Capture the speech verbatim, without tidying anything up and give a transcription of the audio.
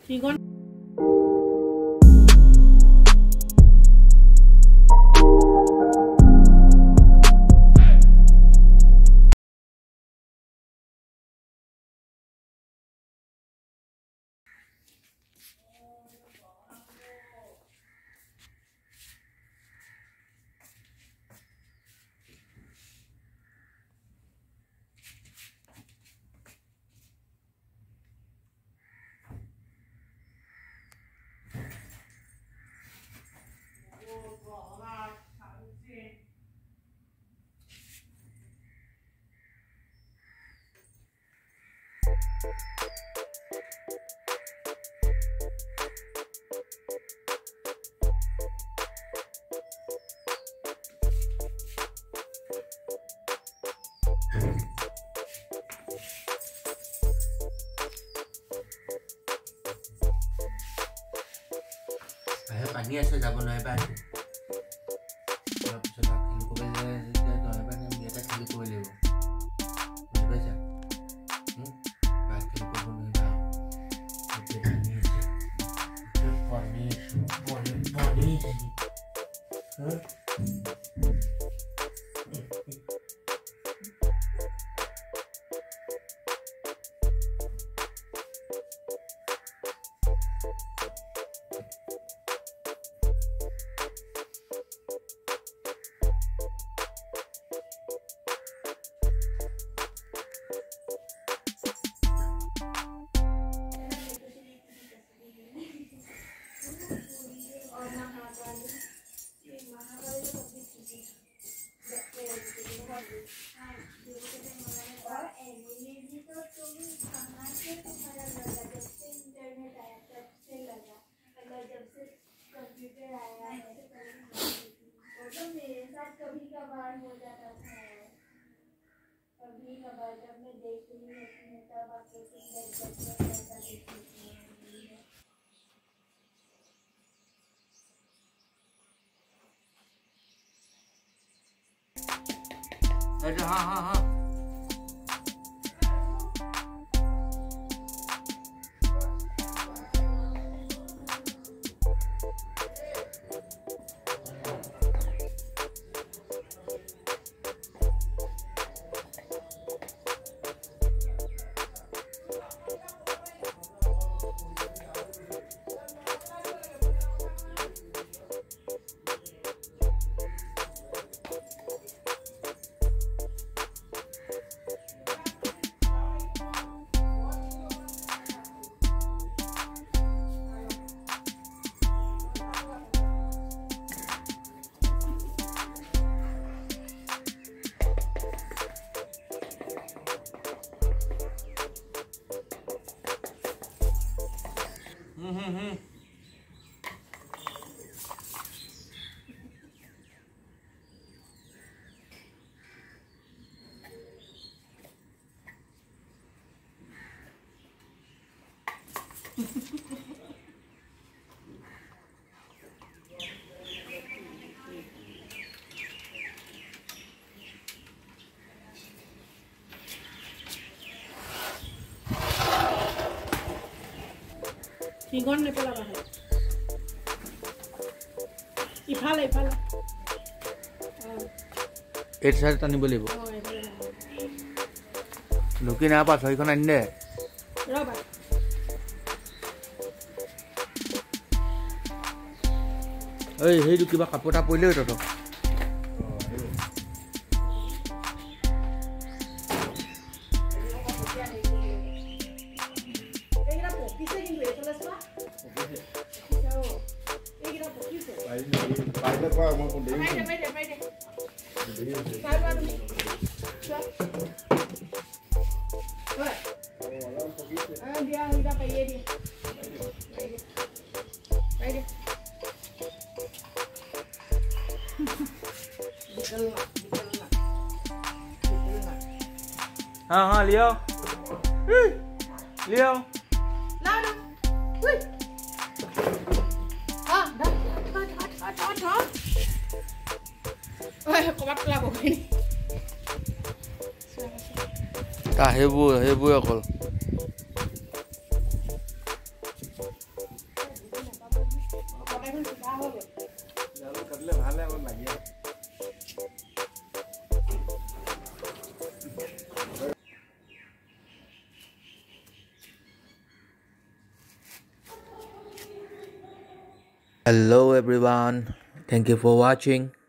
Trigon. Pani আছে যাব নয় বাদ সব সব খেলি কবে যে নয় বাদ আমি এটা খেলি কবে লেব বুঝতে পারছ হুম বাদ খেলি কবে নয় বাদ এটা পানি আছে এটা পানি পানি পানি হ্যাঁ अच्छा हाँ हाँ हाँ Trigon ne pala bahe. Ifala ifala. eight side tani bolibo. Luki na pa soy kon ande. Roba. Oi, heidu kiba kapota poile to to. हाँ हाँ लियो लियो ला दो ui à đó thôi thôi thôi thôi thôi ơi có bắt là bộ này ta hebu hebu ya kol এখন কিবা হ'ব জানো কাটলে ভালে আমার লাগে Hello everyone, thank you for watching.